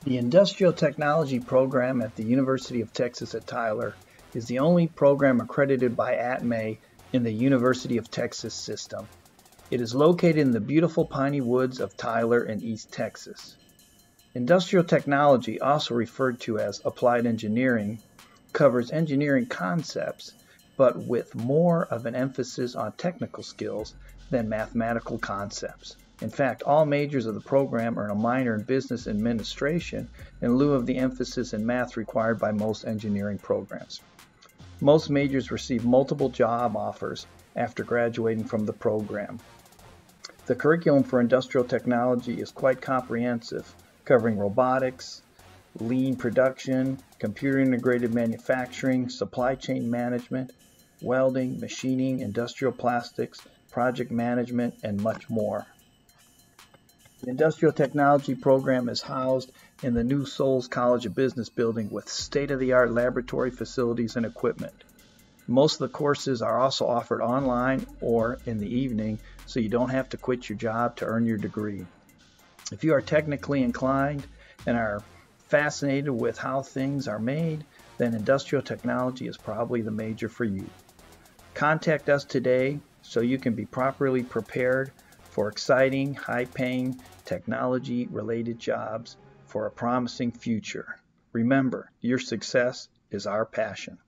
The Industrial Technology program at the University of Texas at Tyler is the only program accredited by ATME in the University of Texas system. It is located in the beautiful piney woods of Tyler in East Texas. Industrial technology, also referred to as applied engineering, covers engineering concepts, but with more of an emphasis on technical skills than mathematical concepts. In fact, all majors of the program earn a minor in business administration in lieu of the emphasis in math required by most engineering programs. Most majors receive multiple job offers after graduating from the program. The curriculum for industrial technology is quite comprehensive, covering robotics, lean production, computer-integrated manufacturing, supply chain management, welding, machining, industrial plastics, project management, and much more. The Industrial Technology program is housed in the New Souls College of Business building with state-of-the-art laboratory facilities and equipment. Most of the courses are also offered online or in the evening, so you don't have to quit your job to earn your degree. If you are technically inclined and are fascinated with how things are made, then industrial technology is probably the major for you. Contact us today so you can be properly prepared for exciting, high-paying, technology-related jobs for a promising future. Remember, your success is our passion.